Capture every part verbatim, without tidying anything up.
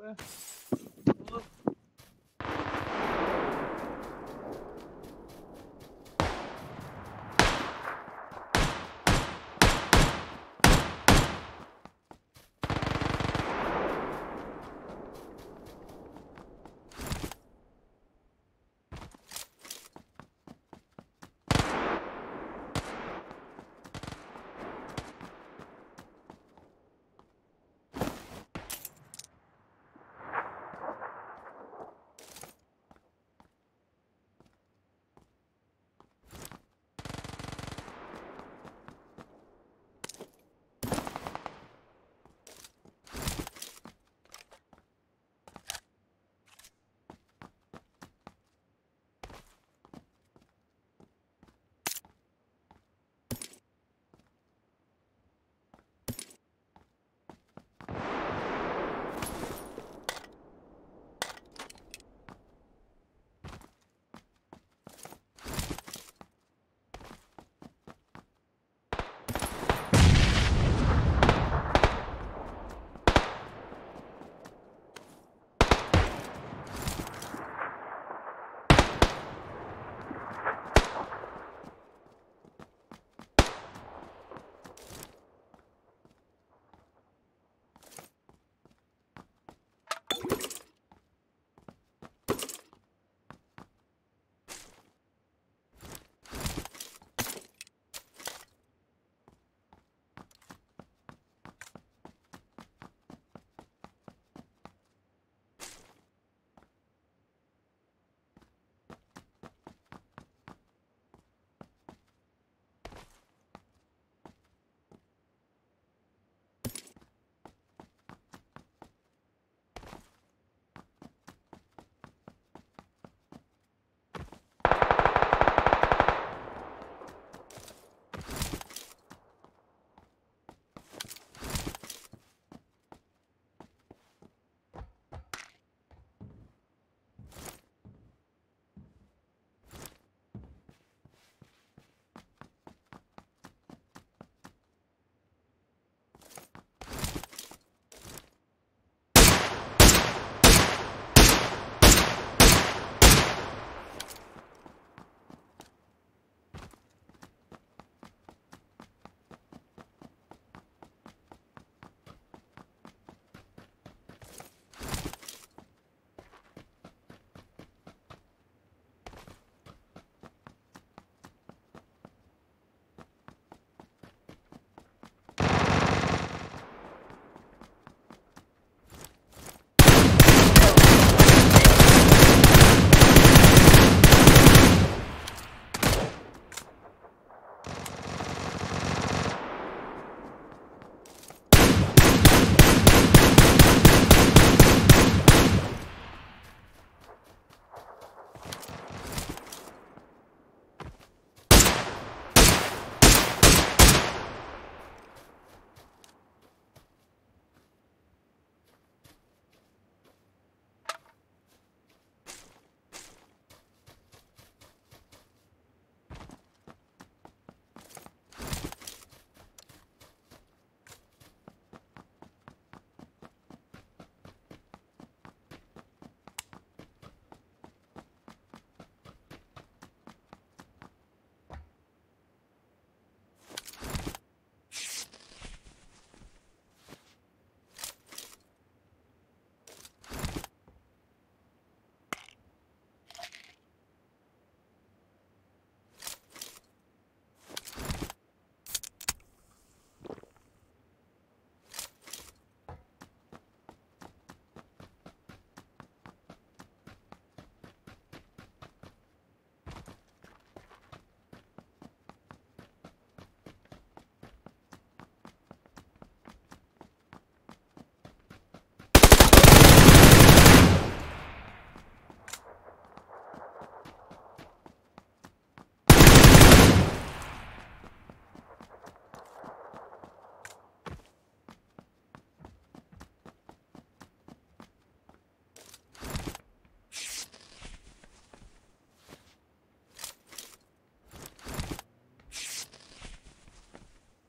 Ué?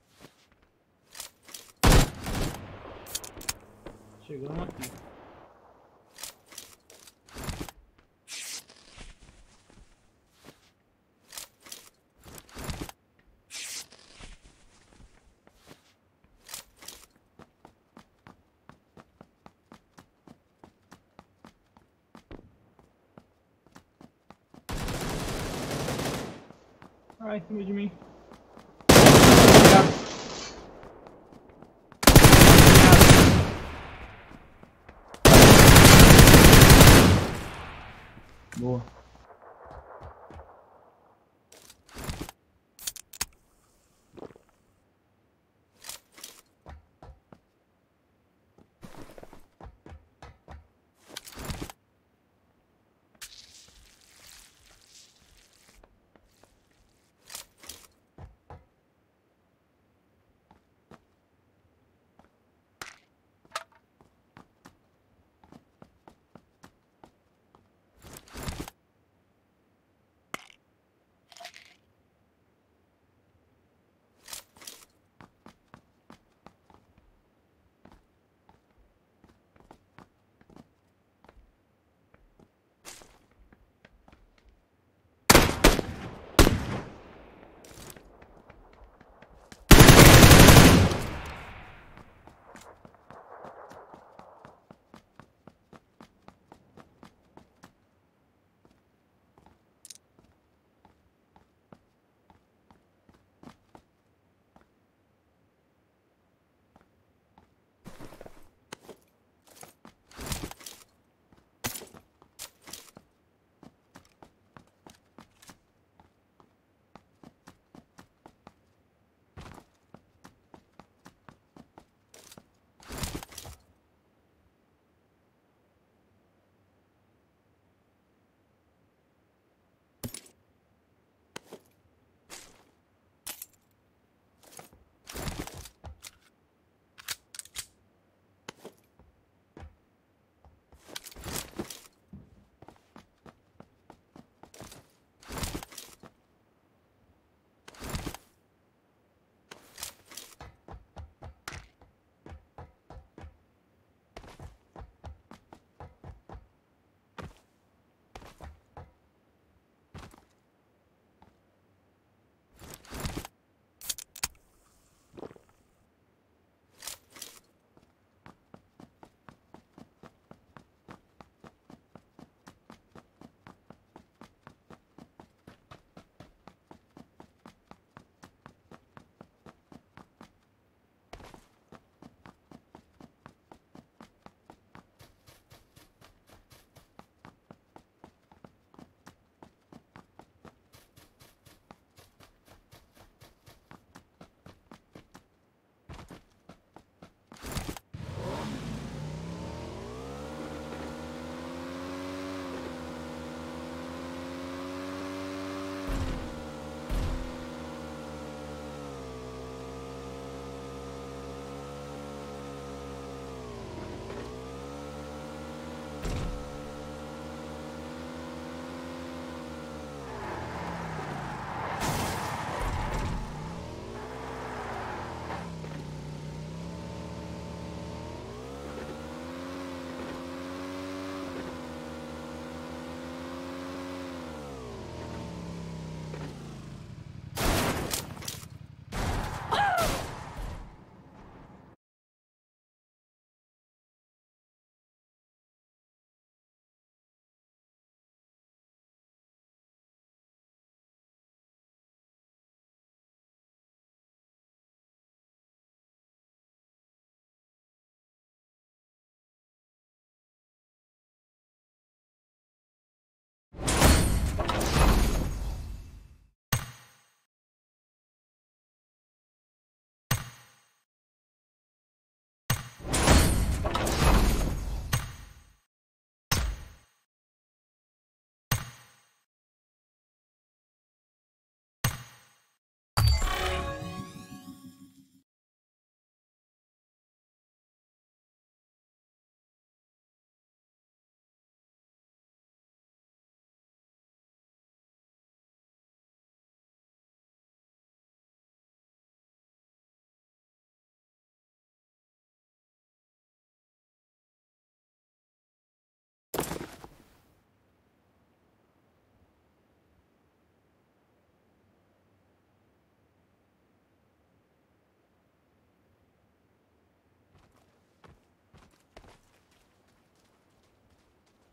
Chegamos aqui. Ah, em cima de mim. Boa.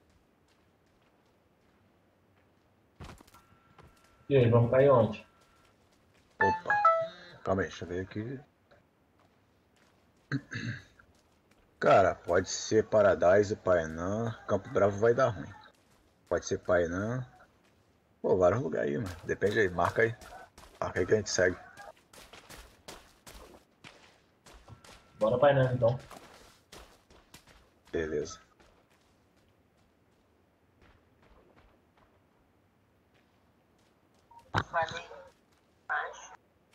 E aí, vamos cair onde? Calma aí, deixa eu ver aqui. Cara, pode ser Paradise, Painã. Campo Bravo vai dar ruim. Pode ser Painã. Pô, vários lugares aí, mano. Depende aí, marca aí. Marca aí que a gente segue. Bora pra Inã, então. Beleza. Falei baixo.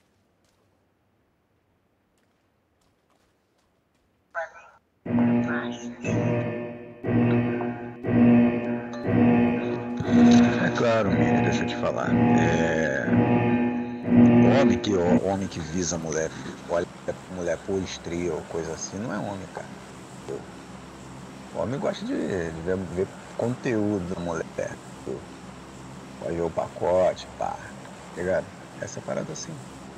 Falei baixo. É claro, Miri, deixa eu te falar. É... Homem que, homem que visa mulher, olha mulher por estria ou coisa assim, não é homem, cara. O homem gosta de, de ver, ver conteúdo da mulher. Pode ver o pacote, pá. Tá ligado? Essa é a parada assim.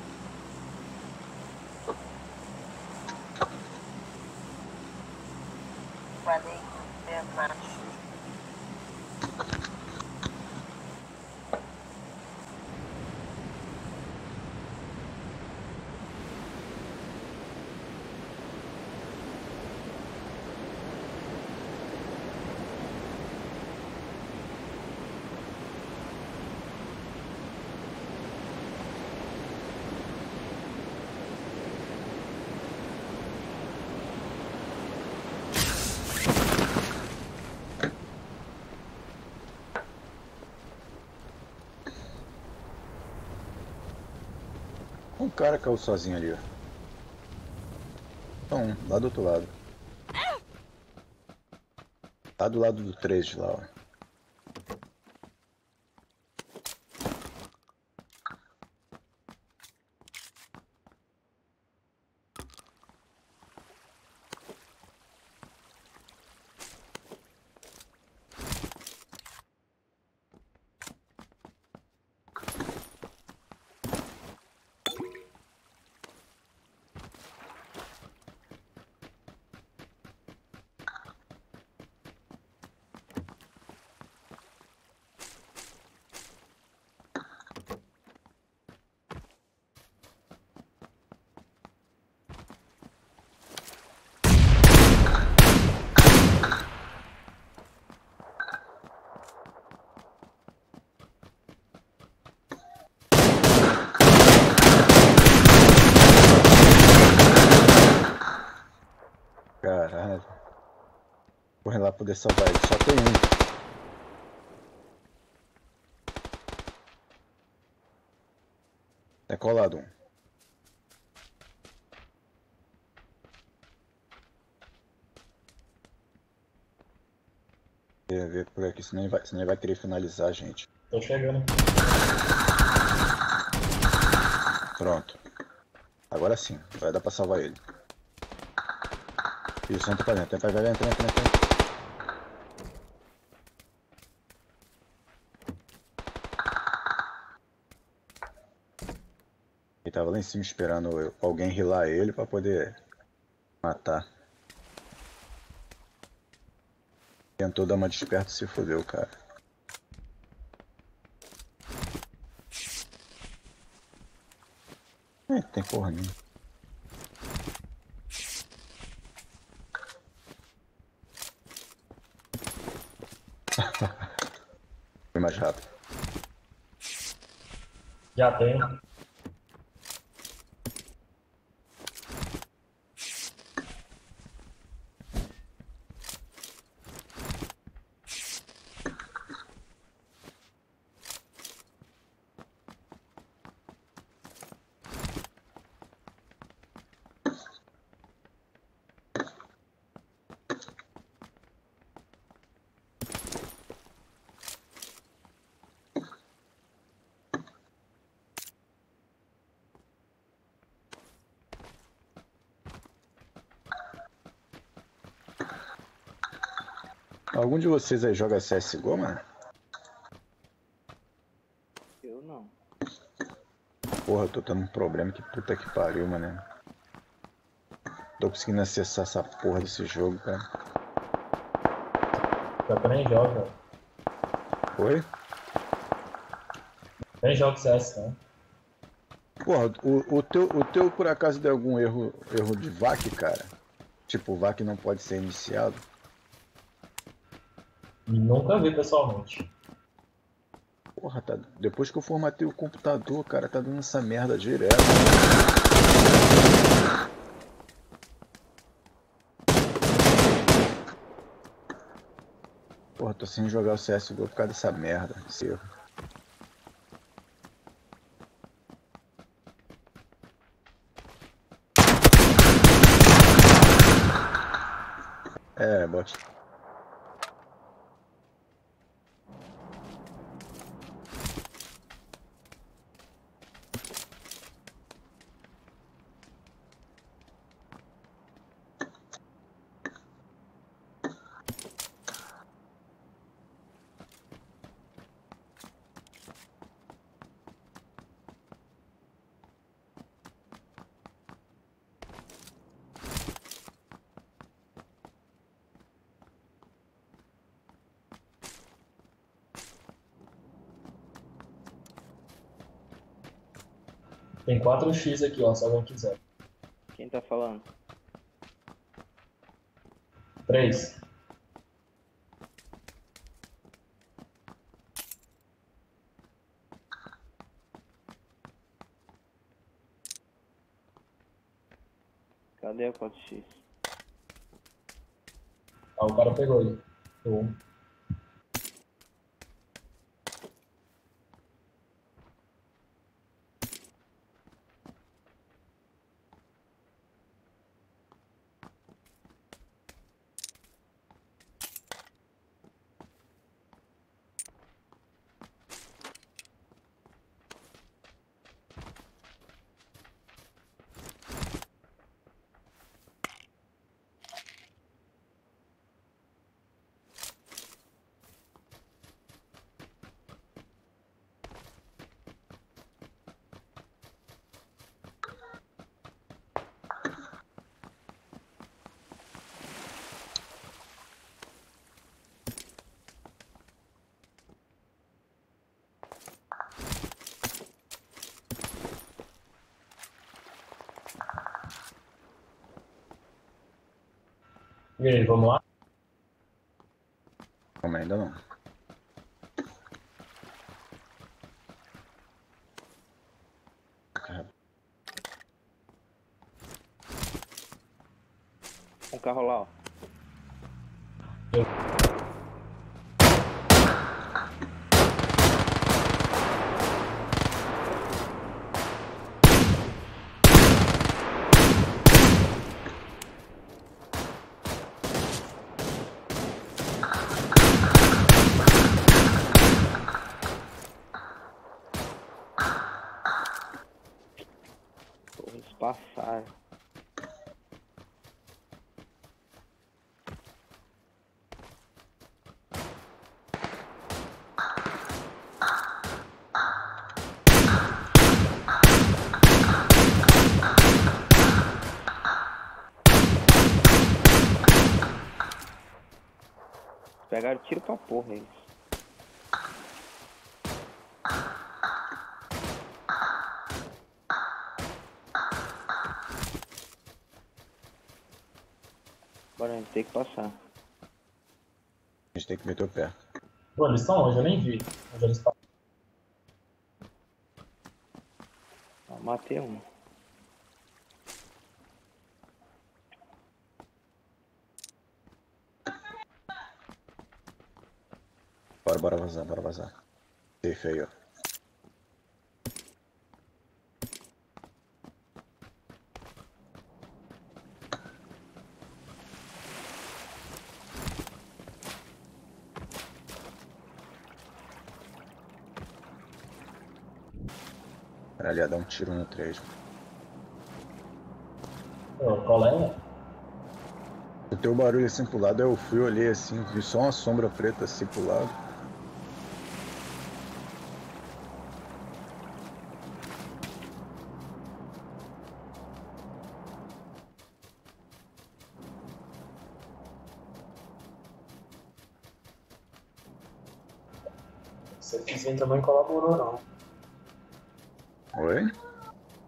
Falei é macho. Um cara caiu sozinho ali, ó. Então, lá do outro lado. Tá do lado do três de lá, ó. Caralho. Corre lá pra poder salvar ele. Só tem um. É colado um. Quer ver por aqui, senão ele vai, senão ele vai querer finalizar a gente. Tô chegando. Pronto. Agora sim, vai dar pra salvar ele. Isso, entra pra dentro. Entra, vai, vai, entra, entra, entra. Ele tava lá em cima esperando alguém rilar ele pra poder matar. Tentou dar uma desperta e se fodeu, cara. É, tem porra nenhuma. Foi mais rápido. Já tenho. Algum de vocês aí joga C S G O, mano? Eu não. Porra, eu tô tendo um problema que puta que pariu, mano. Tô conseguindo acessar essa porra desse jogo, cara. Já que eu nem jogo, velho. Oi? Nem jogo C S, né? Porra, o, o, teu, o teu por acaso deu algum erro, erro de V A C, cara? Tipo, o V A C não pode ser iniciado? Nunca vi pessoalmente. Porra, tá, depois que eu formatei o computador, cara, tá dando essa merda direto. Porra, tô sem jogar o C S G O por causa dessa merda, esse erro. É, bot. Tem quatro x aqui, ó, se alguém quiser. Quem tá falando? Três. Cadê a quatro x? Ah, o cara pegou aí. Um. E aí, vamos lá? Calma, ainda não. Um carro lá, ó. Porra, eles passaram. Pegaram tiro pra porra eles. Bora, a gente tem que passar. A gente tem que meter o pé. Pô, eles estão onde? Eu nem vi. Onde eles estão? Ah, matei um. Bora, bora vazar, bora vazar. Safe aí, ó. Caralho, ia dar um tiro no três. Ô, qual é? O teu barulho assim pro lado, eu fui, olhei assim, vi só uma sombra preta assim pro lado. Esse vizinho também colaborou, não. Oi?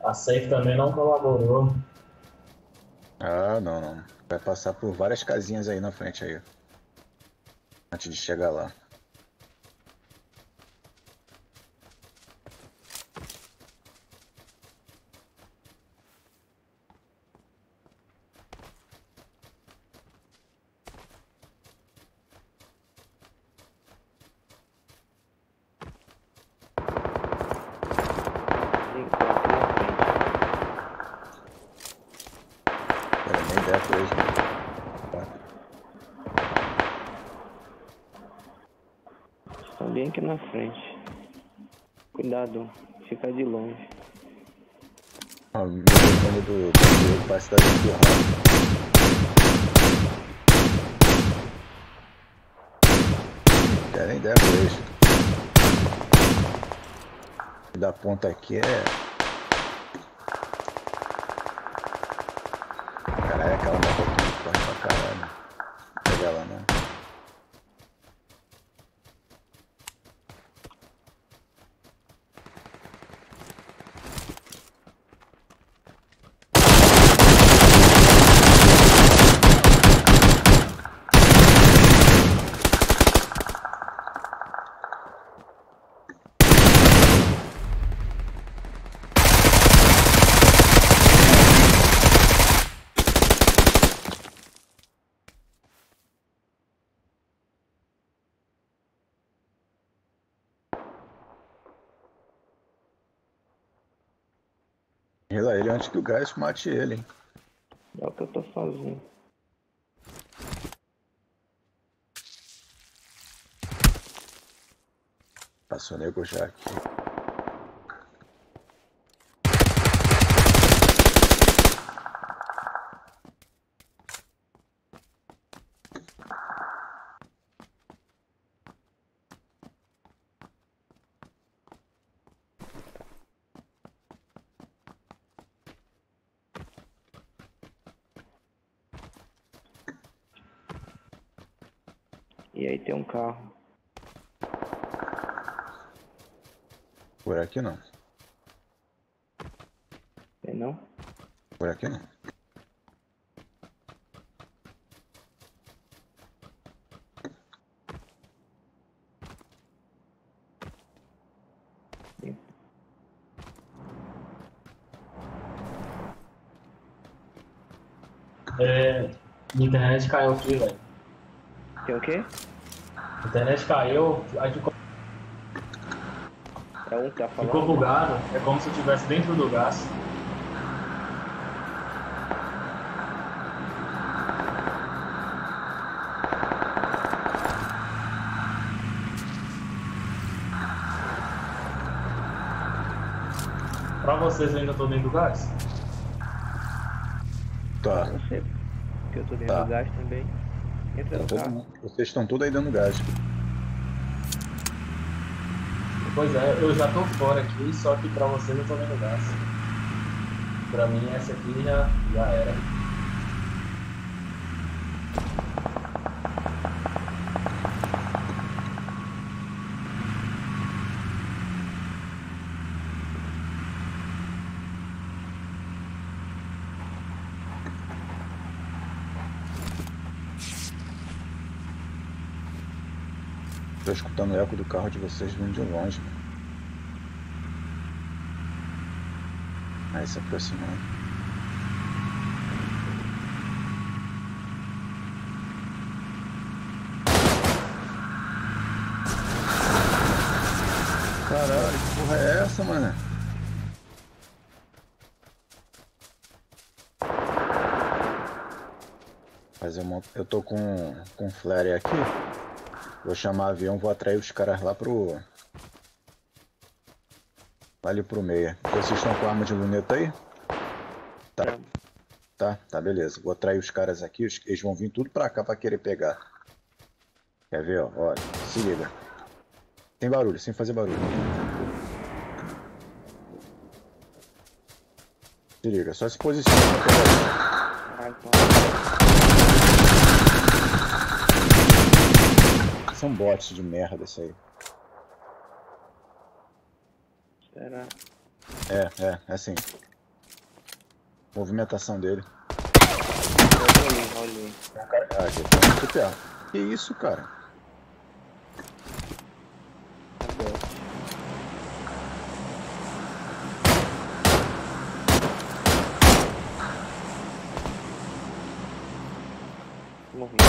A safe também não colaborou. Ah, não, não. Vai passar por várias casinhas aí na frente aí. Antes de chegar lá. Era nem ideia por isso. Estão bem aqui na frente. Cuidado, fica de longe. Ó, o microfone do do parece estar empurrado. Não quero nem ideia por isso. Da ponta aqui é. Caralho, aquela moto aqui corre pra caralho. Não pega ela não. Rela ele antes que o gás mate ele, hein? É o que eu tô fazendo. Passou nego já aqui. E aí tem um carro. Por aqui não. Tem não? Por aqui não. É, minha internet caiu aqui, velho. Tem o quê? A internet caiu, aí ficou, É um que tá falando? ficou bugado. É como se eu estivesse dentro do gás. Pra vocês eu ainda tô dentro do gás? Tá. Não sei. Porque eu tô dentro Tá. do gás também. Entra Tá no todo carro. mundo- Vocês estão tudo aí dando gás. Pois é, eu já tô fora aqui, só que pra vocês eu tô dentro do gás. Pra mim essa aqui já, já era. Tô escutando o eco do carro de vocês vindo de longe, mano. Aí se aproximando. Caralho, que porra é essa, mano? Fazer uma... Eu tô com, com flare aqui. Vou chamar avião, vou atrair os caras lá pro... Lá ali pro meio. Vocês estão com arma de luneta aí? Tá. Tá, tá, beleza. Vou atrair os caras aqui, os- eles vão vir tudo pra cá pra querer pegar. Quer ver, ó? Olha, se liga. Sem barulho, sem fazer barulho. Se liga, só se posiciona pra pegar. Caralho, pô. São bots de merda isso aí. Será? É, é, é assim. Movimentação dele. Olha ali, olha ali. Ah, aqui, tá muito perto. Que isso, cara? Aberto. Morri.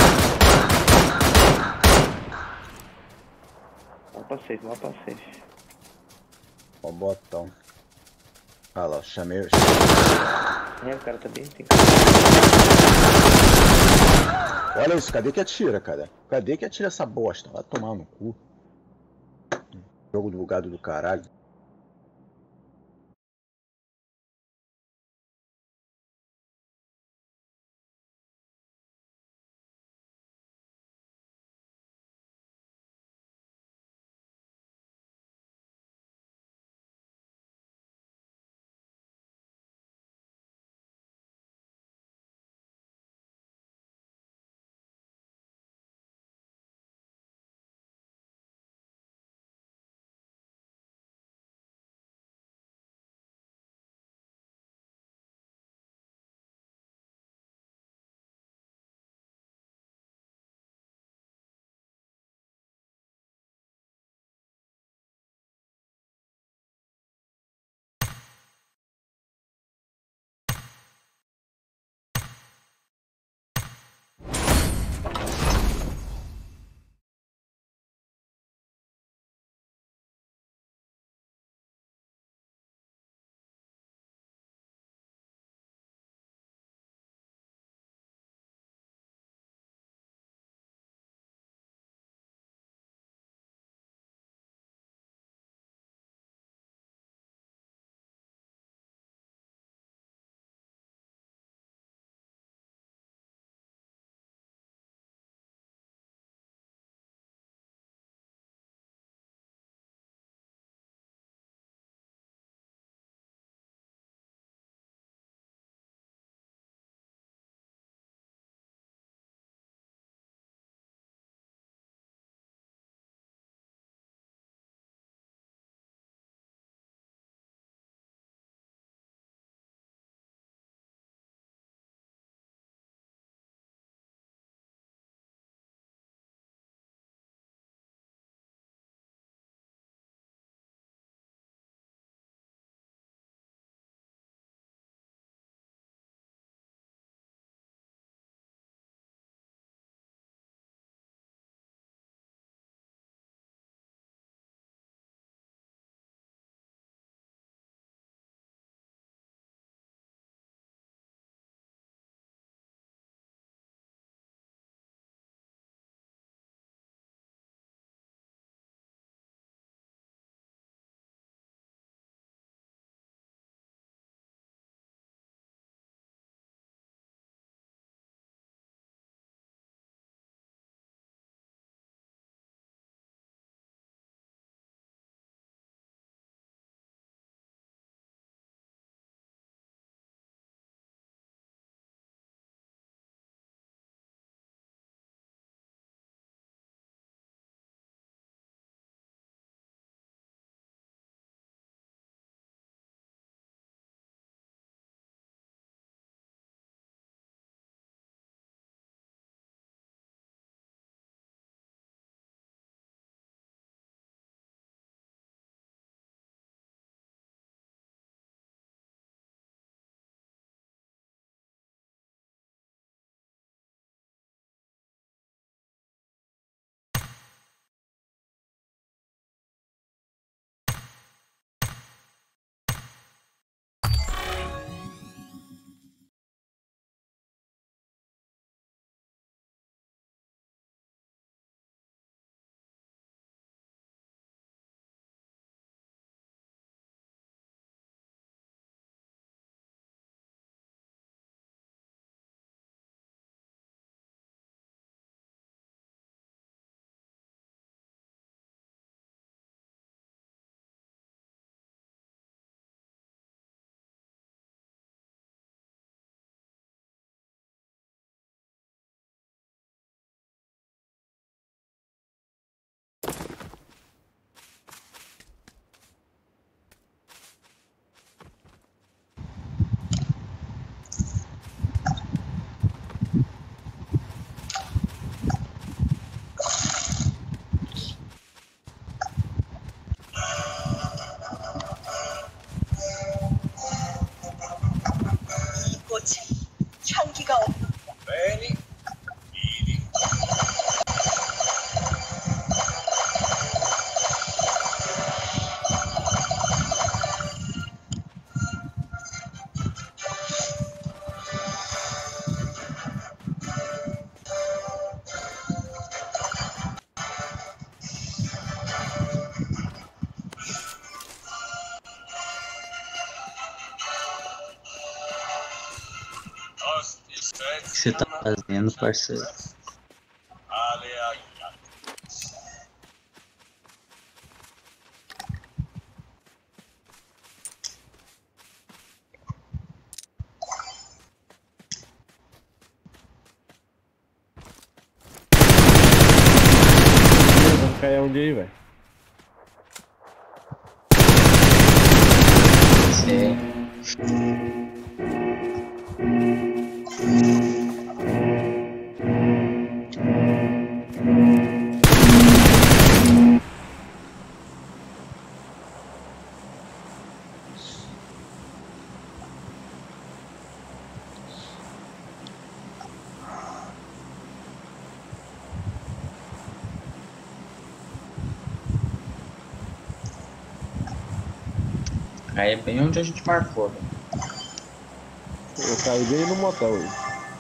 Vai pra safe, vai pra safe. Ó o botão. Ah lá, eu chamei. É, o cara tá bem tem. Olha isso, cadê que atira, cara? Cadê que atira essa bosta? Vai tomar no cu. Jogo do bugado do caralho. que você tá fazendo, parceiro? Vamos cair onde aí, velho? Sim. Aí é bem onde a gente marcou, velho. Eu caí bem no motel aí.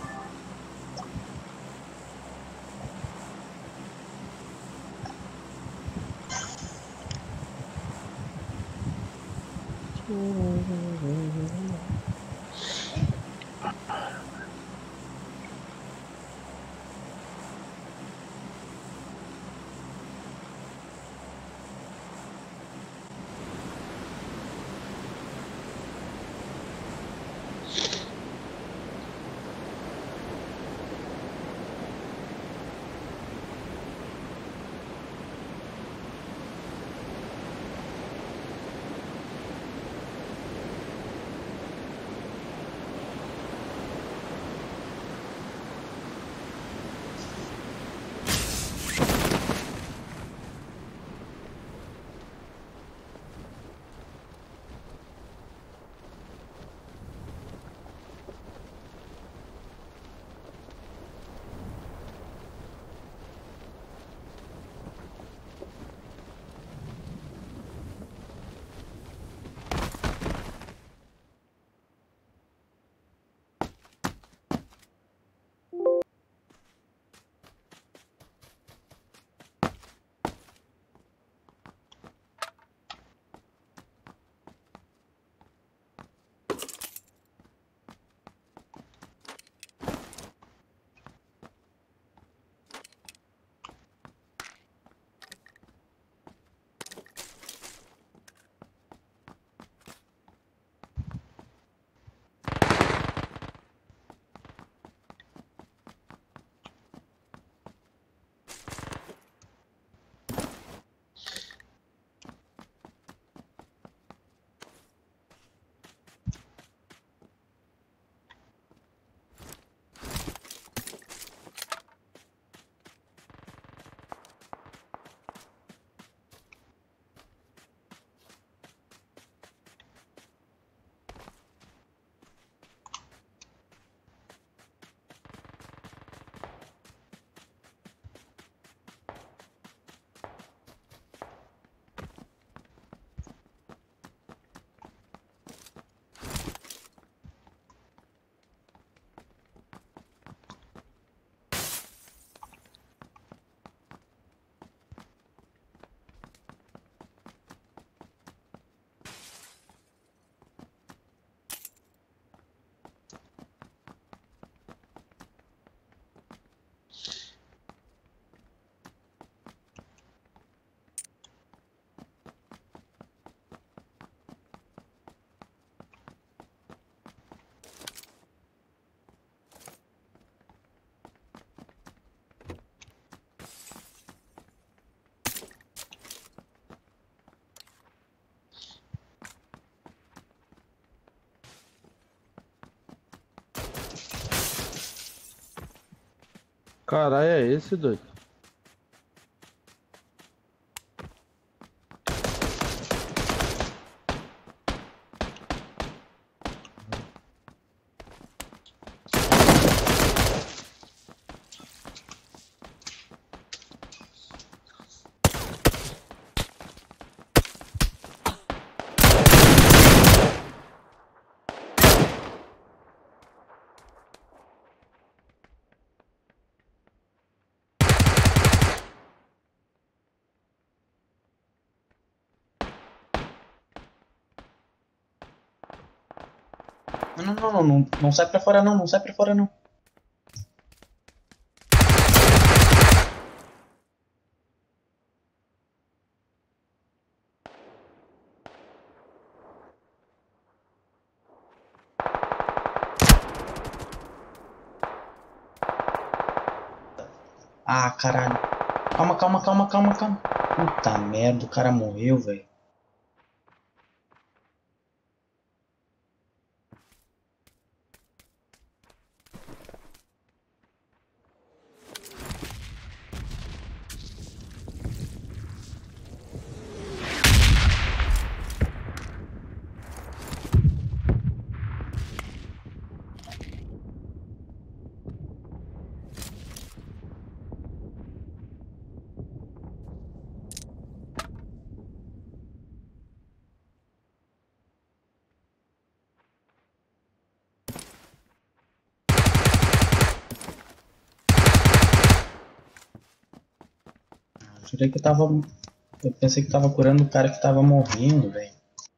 Caralho, é esse, doido? Não, não, não, não, não, não sai pra fora não, não sai pra fora não. Ah, caralho. Calma, calma, calma, calma, calma. Puta merda, o cara morreu, velho. Jurei que eu tava. Eu pensei que tava curando o cara que tava morrendo, velho.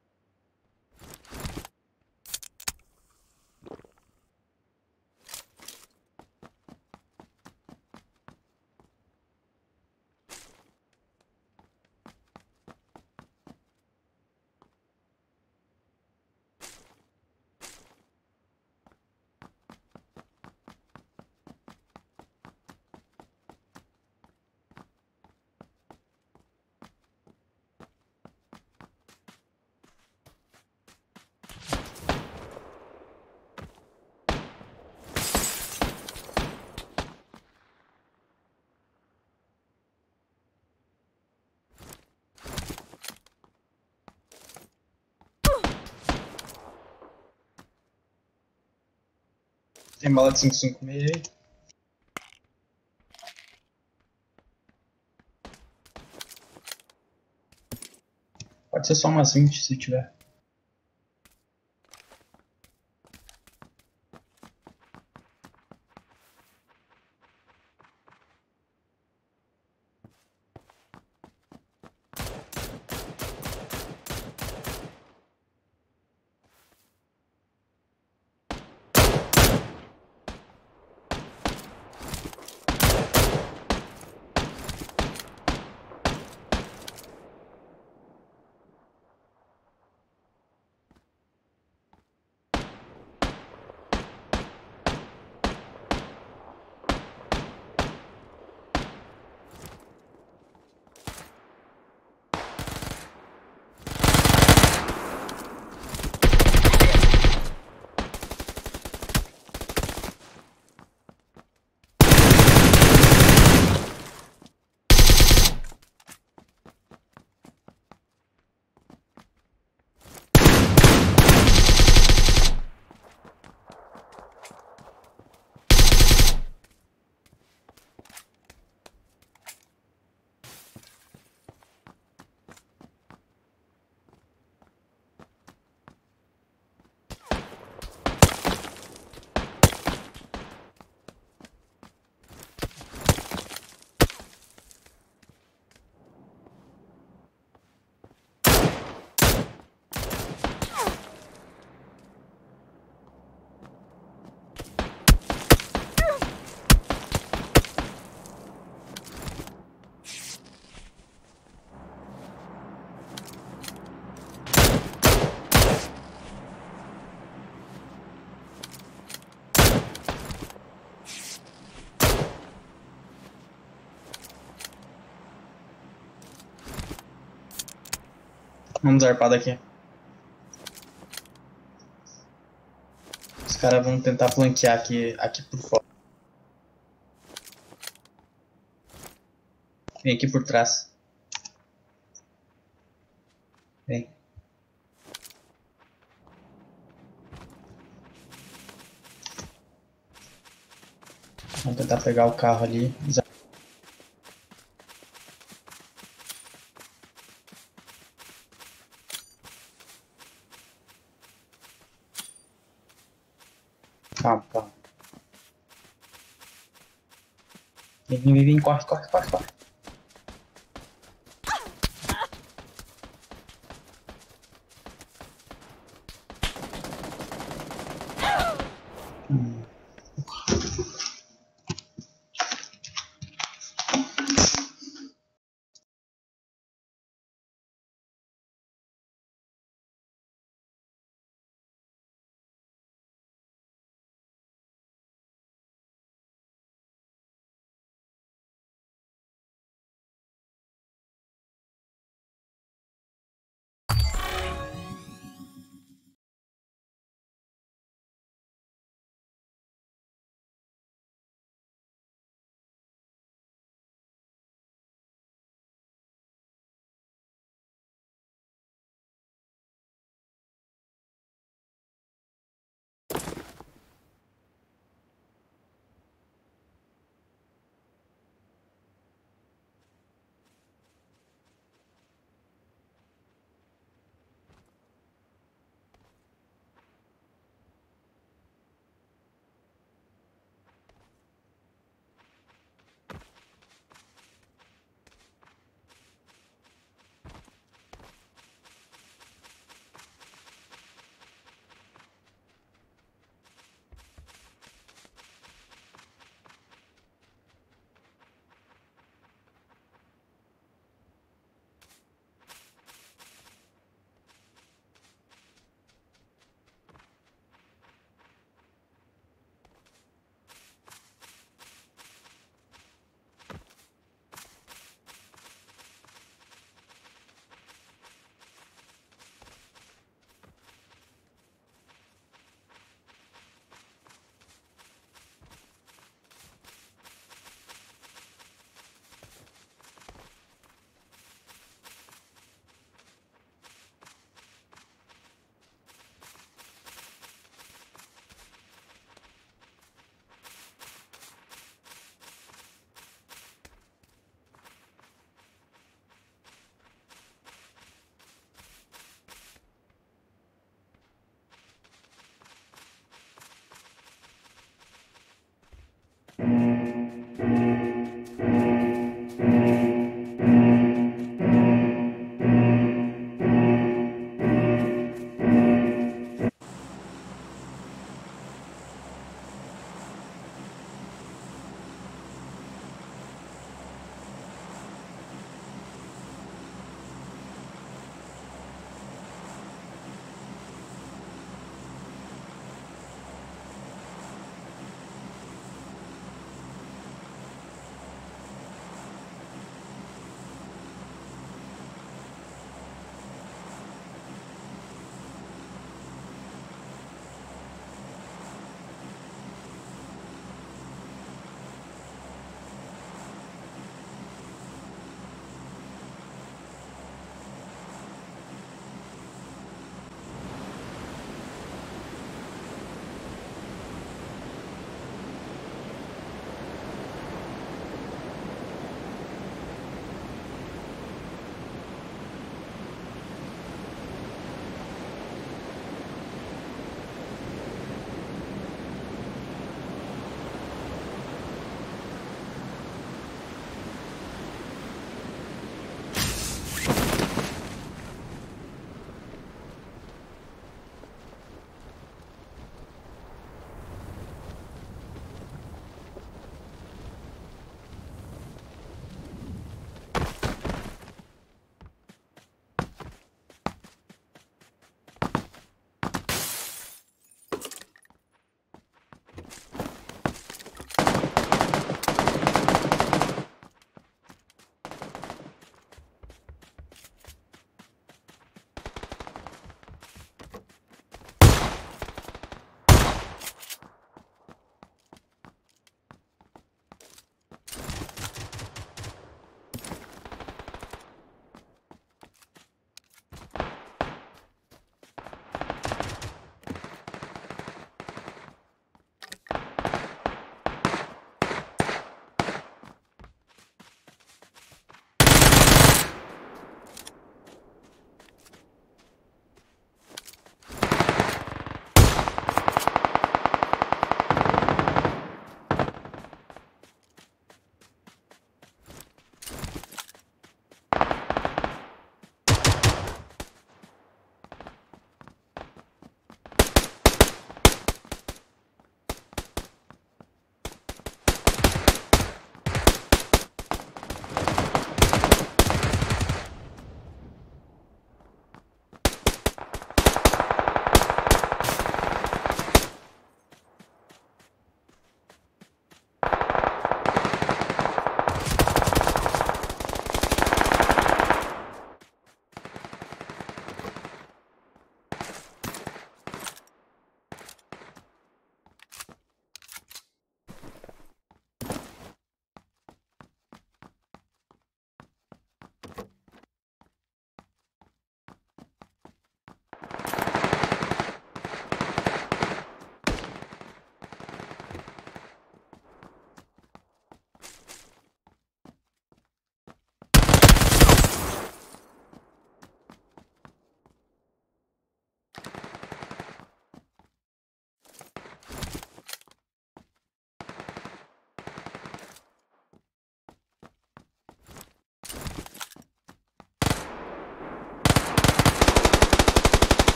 Tem bala de cinco cinco seis aí? Pode ser só umas vinte se tiver. Vamos zarpar daqui. Os caras vão tentar flanquear aqui, aqui por fora. Vem aqui por trás. Vem. Vamos tentar pegar o carro ali. Calma, calma. Vem, vem, vem, corre, corre, corre, corre. Hum.